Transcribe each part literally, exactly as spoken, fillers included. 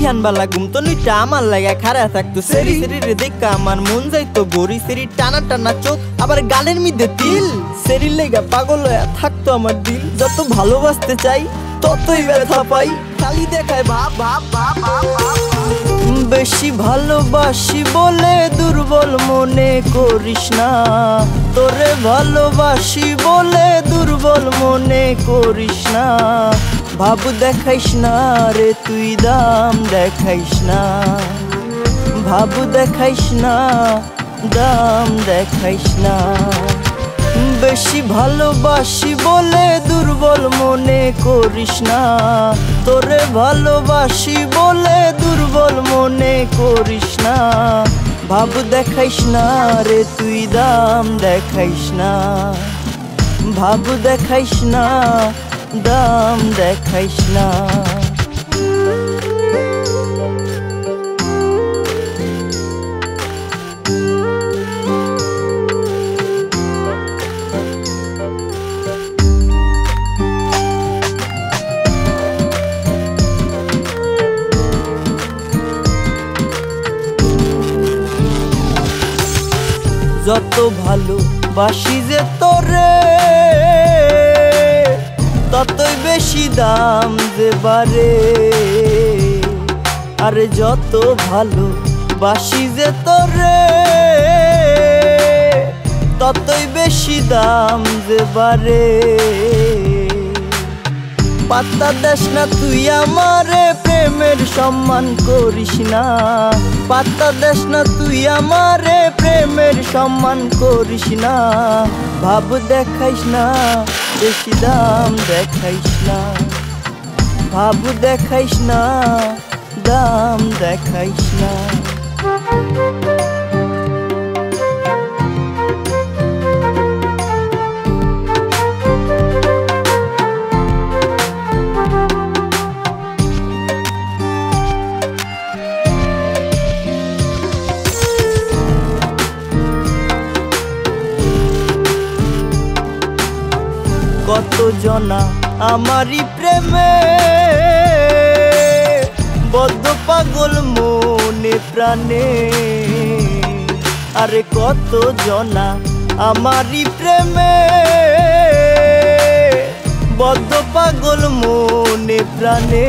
বিহান বালা ঘুম তো নুইটা আমার লাগা খাড়া থাকতো সেরি সেরি রে দেখা আমার মন যাইতো গড়ি সেরি টানা টানা চোখ আবার গালের মধ্যে তিল সেরি লেগা পাগল হয়ে থাকতো আমার দিল যত ভালোবাসতে চাই ততই ব্যথা পাই খালি দেখায় ভাব ভাব ভাব ভাব বেশি ভালোবাসি বলে দুর্বল মনে করিস না তোরে ভালোবাসি বলে দুর্বল মনে করিস না ভাব দেখাইস না রে তুই দাম দেখাইস না ভাব দেখাইস না দাম দেখাইস না বেশি ভালোবাসি বলে দুর্বল মনে করিস না তোরে ভালোবাসি বলে দুর্বল মনে করিস না ভাব দেখাইস না রে তুই দাম দেখাইস না ভাব দেখাইস না দাম দেখাইস না যত ভালোবাসি যে তোরে ততই বেশি দাম দেবারে আরে যত ভালোবাসি যে তোরে ততই বেশি দাম দেবারে পাত্তা দেস না তুই আমারে প্রেমের সম্মান করিস না পাত্তা দেস না তুই আমারে প্রেমের সম্মান করিস না ভাব দেখাইস না বেশি দাম দেখাইস না ভাব দেখাইস না দাম দেখাইস না কত জনা আমারি প্রেমে বদ্ধ পাগল মনে প্রাণে আরে কত জনা আমারি প্রেমে বদ্ধ পাগল মনে প্রাণে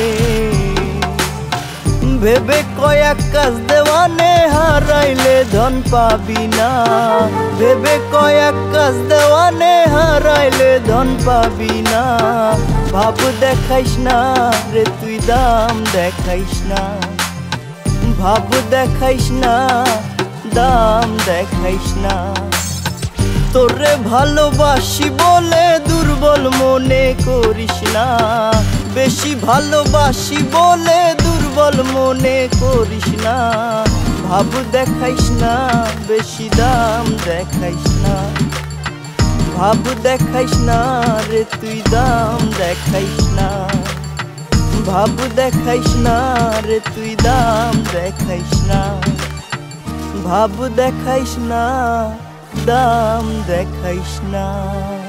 ভেবে কয়েক কাজ দেওয়ানে হারাইলে ধন পাবি না ভেবে কয়েক কাজ দেওয়ানে হারাইলে ধন পাবি না ভাব দেখাইস না রে তুই দাম দেখাইস না ভাব দেখাইস না দাম দেখাইস না তোরে ভালোবাসি বলে দুর্বল মনে করিস না বেশি ভালোবাসি বলে দুর্বল মনে করিস না ভাব দেখাইস না বেশি দাম দেখাইস না ভাব দেখাইস না রে তুই দাম দেখাইস না ভাব দেখাইস না রে তুই দাম দেখাইস না ভাব দেখাইস না দাম দেখাইস না।